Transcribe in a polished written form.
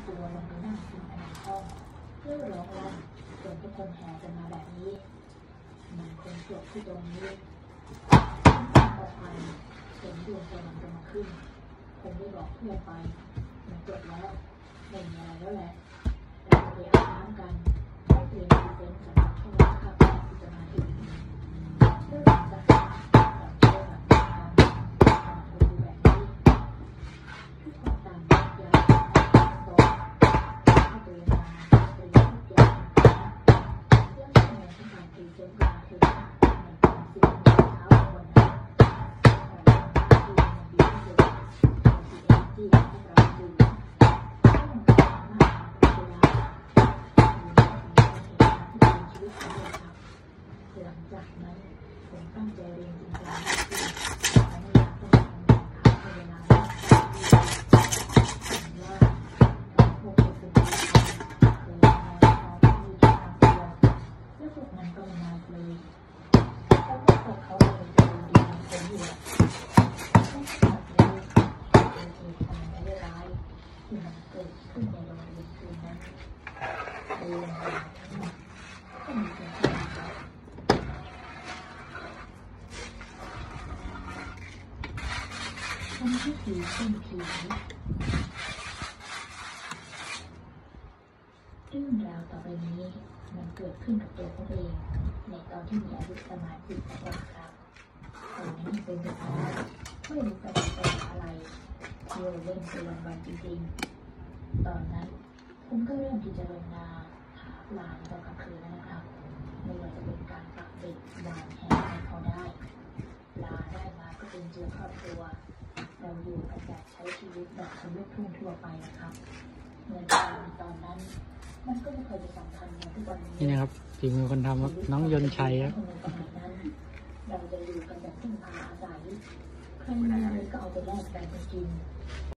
ตัวลงไปนั่งกินผนังห้องเพื่อร้องลั่นจนทุกคนแห่กันมาแบบนี้มันคงจบที่ตรงนี้ออกไปเห็นดวงตะวันกำลังขึ้นคงได้บอกเพื่อนไปมันจบแล้วไม่มีอะไรแล้วแหละเราจะไปอาบน้ำกันแล้วเตรียมพรีเซนต์สำหรับช่วงคาบแรกที่จะมาถึงเรื่องหลังจากนั้นก่อนเชื่อหลังจากการคนดูแบบนี้ทุกคนต่างแยกย้ายโต๊ะเข้าไปเวลาเตรียมทุกอย่างแล้วชั่วโมงที่การพรีเซนต์มาถึงในตอน10 โมงเช้าของวันนั้นของวันที่มันดีที่สุดของที่พวกเราดูช่วงกลางมากเวลาหลังจากนั้นผมตั้งใจเรียนจริงจังมากขึ้นและไม่อยากต้องทำงานค้างในเวลาที่ผมว่าการพวกเด็กเป็นผู้ชายเคยทำงานเขาที่มีแค่ครั้งเดียวและพวกนั้นก็ไม่มาเลยแล้วพวกเขาเลยจะดูดีเป็นคนอยู่ไม่ใช่แบบนี้เป็นเหตุการณ์ไม่ร้ายที่มันเกิดขึ้นในโรงเรียนคืนนั้นในโรงเรียนทั้งหมดก็มีเพียงแค่นี้ครับทำพิธีเส้นผีเรื่องราวต่อไปนี้มันเกิดขึ้นกับตัวผมเองในตอนที่มีอายุประมาณ10 ขวบครับตอนนั้นเป็นเด็กน้อยไม่รู้จะไปหาอะไรเที่ยวเล่นไปวันๆจริงๆตอนนั้นผมก็เริ่มที่จะลงนาหาปลาในตอนกลางคืนแล้วนะครับไม่ว่าจะเป็นการปักเบ็ดวางแหให้เขาได้ปลาได้มาก็เป็นเจือครอบครัวเราอยู่กันแบบใช้ชีวิตแบบคนลูกทุ่งทั่วไปนะครับเงินทองตอนนั้นมันก็ไม่เคยจะสำคัญเหมือนทุกวันนี้นี่นะครับฝีมือคนทำครับน้องยนต์ชัยครับเราจะอยู่กันแบบพึ่งพาอาศัยใครมีอะไรก็เอาไปแลกกันกิน